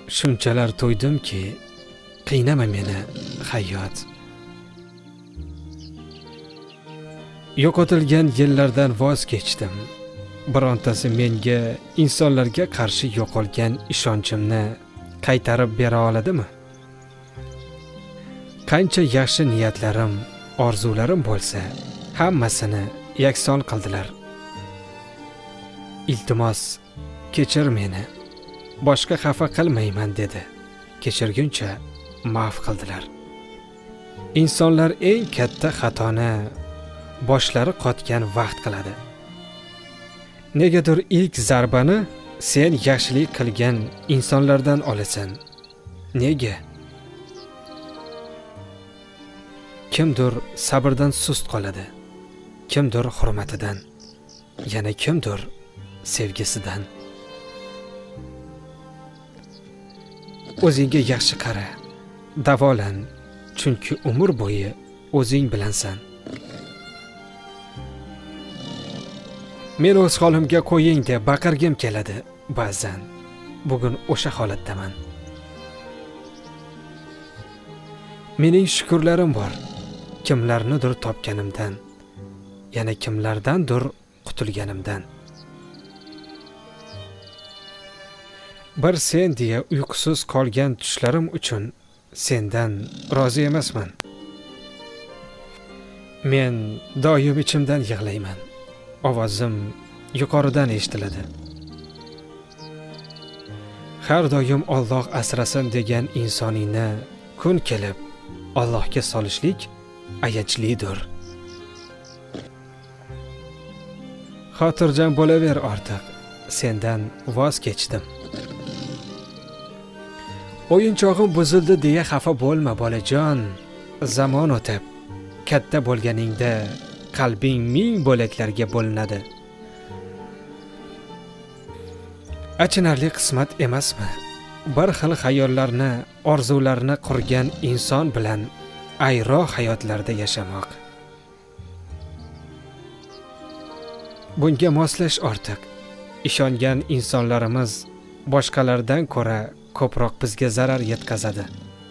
Shunchalar to'ydimki, qiynama meni hayot. Yo'qotilgan yillardan voz kechdim. Birontasi menga insonlarga qarshi yo'qolgan ishonchimni qaytarib bera oladimi? Qancha yaxshi niyatlarim, orzularim bo'lsa, hammasini yakson qildilar. Iltimos, kechir meni. Boshqa xafa qilmayman dedi. Kechirguncha maaf qildilar. Insonlar eng katta xatoni boshlari qotgan vaqt qiladi. Negadir ilk zarbani sen yaxshilik qilgan insonlardan olasan. Nega? Kimdir sabrdan sust qoladi. Kimdir hurmatidan, yana kimdir sevgisidan. O'zingga yaxshi qara, davolan, chunki umr bo'yi o'zing bilansan. Men o'z holimga qo'ying deb baqirgim keladi ba'zan. Bugun o'sha holatdaman. Mening shukrlarim bor. Kimlarnidir topganimdan, yana kimlardandir qutulganimdan. Bir sen deya uyqusiz qolgan tushlarim uchun sendan rozi emasman. Men doim ichimdan yig'layman. Ovozim yuqoridan eshitiladi. Har doim Alloh asrasin degan insoningni kun kelib Allohga solishlik ayanchlidir. Xotirjam bo'laver ortiq. Sendan voz kechdim. O'yinchog'im buzildi deya xafa bo'lma bolajon. Zamon o'tib, katta bo'lganingda qalbing ming bo'laklarga bo'linadi. Achinarli qismat emasmi? Bir xil xayollarni, orzularni qurgan inson bilan ayro hayotlarda yashamoq. Bunga moslash ortiq. Ishongan insonlarimiz boshqalardan ko'ra ko'proq bizga zarar yetkazadi.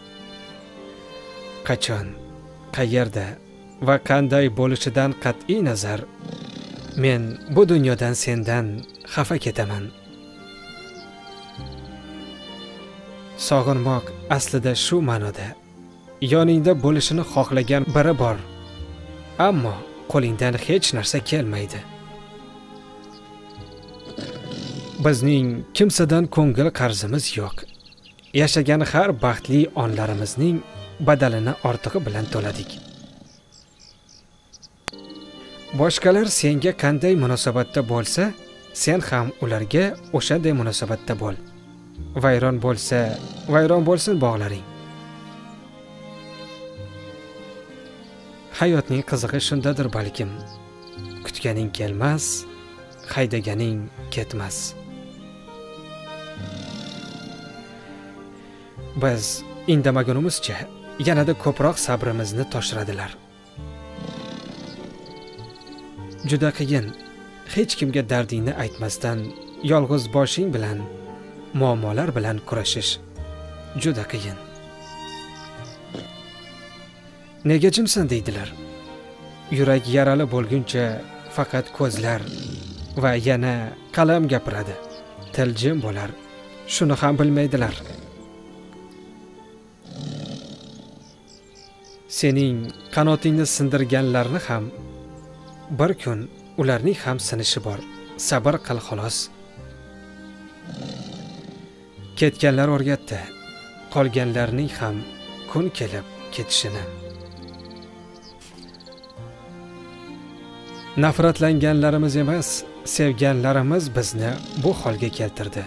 Qachon, qayerda va qanday bo'lishidan qat'iy nazar, men bu dunyodan sendan xafa ketaman. Sog'inmoq aslida shu ma'noda. Yoningda bo'lishini xohlagan biri bor, ammo qo'lingdan hech narsa kelmaydi. Bizning kimsadan ko'ngil qarzimiz yo'q. Yashagan har baxtli onlarimizning badalini ortig'i bilan to'ladik. Boshqalar senga qanday munosabatda bo'lsa, sen ham ularga o'shanday munosabatda bo'l. Vayron bo'lsa, vayron bo'lsin bog'laring. Hayotning qizig'i shundadir balkim. Kutganing kelmas, haydaganing ketmas. Biz indamagunimizcha yanada ko'proq sabrimizni toshiradilar. Juda qiyin hech kimga dardingni aytmasdan yolg'iz boshing bilan muammolar bilan kurashish. Juda qiyin. Nega jimsan deydilar. Yurak yarali bo'lguncha faqat ko'zlar va yana qalam gapiradi. Til jim bo'lar. Shuni ham bilmaydilar. Sening qanotingni sindirganlarni ham bir kun ularning ham sinishi bor. Sabr qil xolos. Ketganlar o'rgatdi. Qolganlarning ham kun kelib ketishini. Nafratlanganlarimiz emas, sevganlarimiz bizni bu holga keltirdi.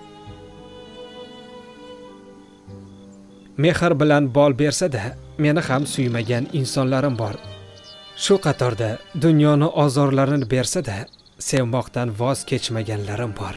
Mehr bilan bol bersa-da, meni ham suymagan insonlarim bor. Shu qatorda dunyoni ozorlarini bersa-da, sevmoqdan voz kechmaganlarim bor.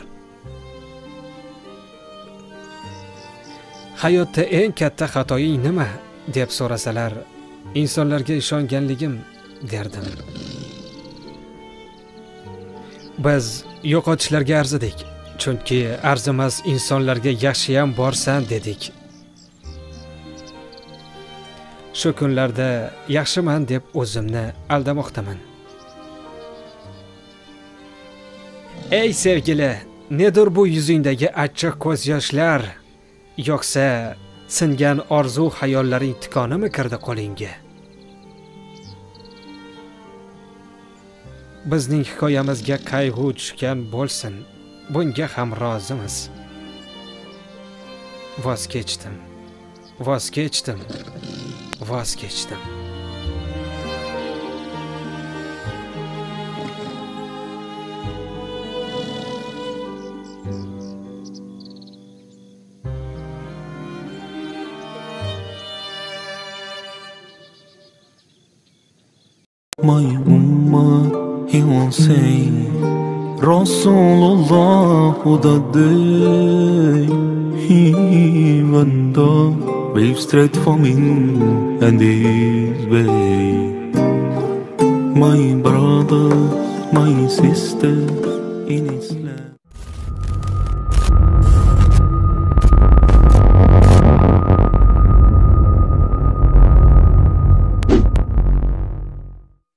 Hayotda eng katta xatoing nima deb so'rasalar, insonlarga ishonganligim derdim. Biz yo'qotishlarga arzidik, chunki arzimas insonlarga yaxshiyam borsan dedik. Shu kunlarda yaxshiman deb o'zimni aldamoqdaman. Ey sevgili, nedir bu yuzingdagi achchiq ko'z yoshlar? Yo'qsa singan orzu hayollaring tikonimi kirdi qo'lingga? Bizning hikoyamizga qayg'u tushgan bo'lsin, bunga ham rozimiz. Voz kechdim. Voz kechdim. Voz kechdim. My ummah, he won't say Rasulullah the day he went up, wave straight from him and his way. My brother, my sister in Islam.